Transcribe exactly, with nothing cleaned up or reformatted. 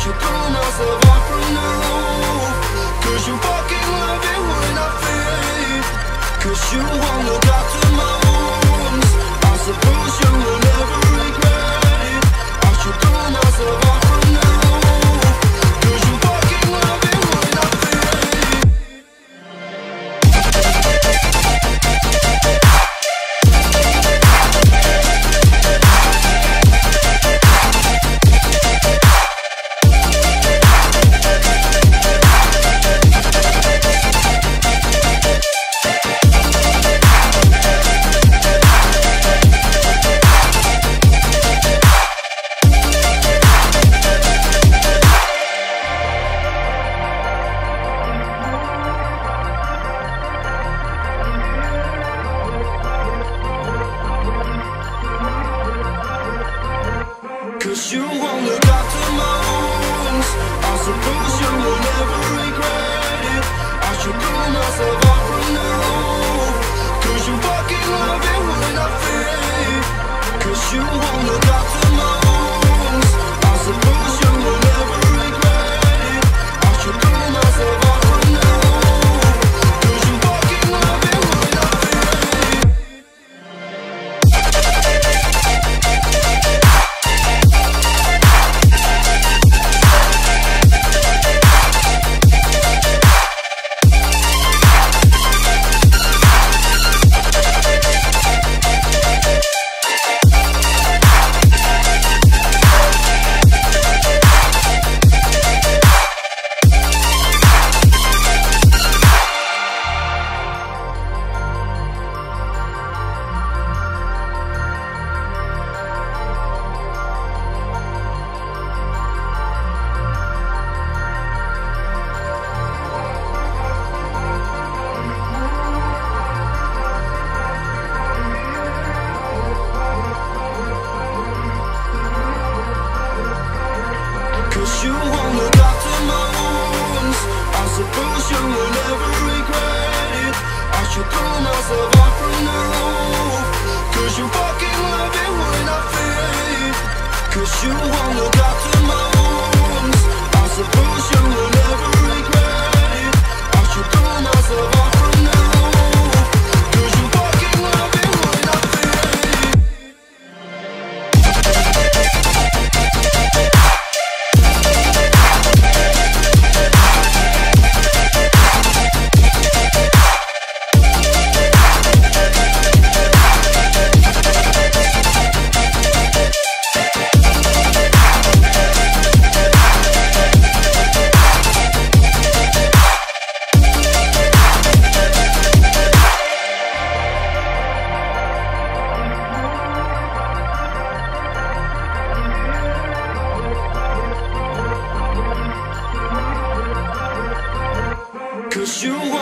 should throw myself out from the roof. Cause you fucking love it when I fade. Cause you won't look after my wounds. I suppose you will never regret it. I should throw myself out from the roof. Cause you fucking love it when I fade. Cause you won't look after my wounds. I suppose you will never regret it. I should throw myself out from the roof. Cause you fucking love it when I fade. Cause you won't look after my wounds. I suppose you will never regret it. I should throw myself out from the roof. Cause you fucking love it when I fade. Cause you won't look after my wounds. I suppose you will never regret it. I should throw myself out from the roof. Cause you fucking love it when I fade. Cause you won't look after my wounds. I suppose you will never regret it. I should throw myself out from the roof. Cause you fucking love it when I fade. Cause you